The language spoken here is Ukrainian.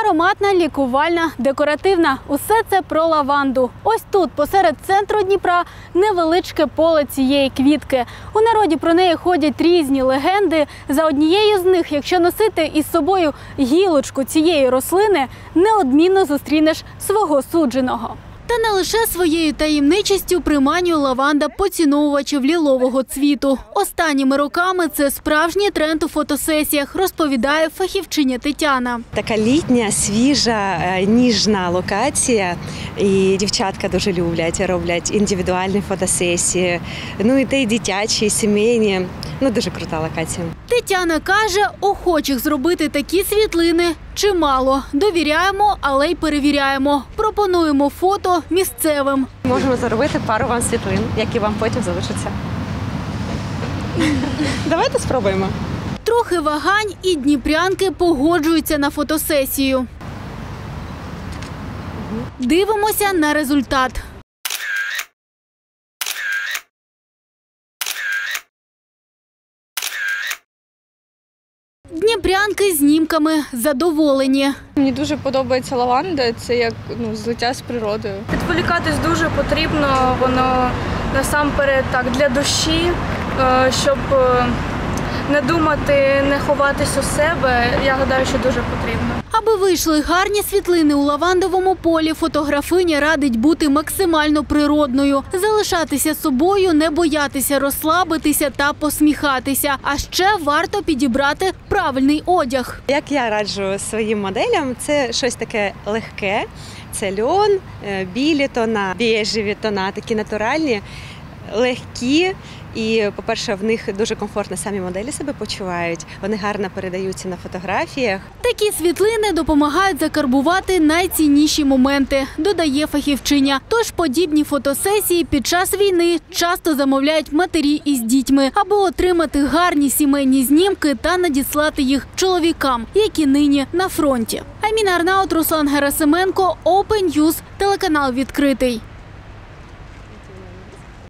Ароматна, лікувальна, декоративна – усе це про лаванду. Ось тут, посеред центру Дніпра, невеличке поле цієї квітки. У народі про неї ходять різні легенди. За однією з них, якщо носити із собою гілочку цієї рослини, неодмінно зустрінеш свого судженого. Та не лише своєю таємничістю приманює лаванда поціновувачів лілового цвіту. Останніми роками це справжній тренд у фотосесіях, розповідає фахівчиня Тетяна. Така літня, свіжа, ніжна локація. І дівчатка дуже люблять, роблять індивідуальні фотосесії. Ну і те й дитячі, і сімейні. Ну дуже крута локація. Тетяна каже, охочих зробити такі світлини чимало. Довіряємо, але й перевіряємо. Пропонуємо фото місцевим. Можемо заробити пару вам світлин, які вам потім залишаться. Давайте спробуємо. Трохи вагань і дніпрянки погоджуються на фотосесію. Дивимося на результат. Дніпрянки знімками задоволені. Мені дуже подобається лаванда, це як злиття з природою. Відволікатись дуже потрібно, воно насамперед так для душі, щоб не думати, не ховатись у себе, я гадаю, що дуже потрібно. Аби вийшли гарні світлини у лавандовому полі, фотографиня радить бути максимально природною, залишатися собою, не боятися розслабитися та посміхатися. А ще варто підібрати правильний одяг. Як я раджу своїм моделям, це щось таке легке. Це льон, білі тона, бежеві тона, такі натуральні, легкі. І, по-перше, в них дуже комфортно самі моделі себе почувають. Вони гарно передаються на фотографіях. Такі світлини допомагають закарбувати найцінніші моменти, додає фахівчиня. Тож подібні фотосесії під час війни часто замовляють матері із дітьми, аби отримати гарні сімейні знімки та надіслати їх чоловікам, які нині на фронті. Аміна Арнаут, Руслан Герасименко, Open News, телеканал «Відкритий».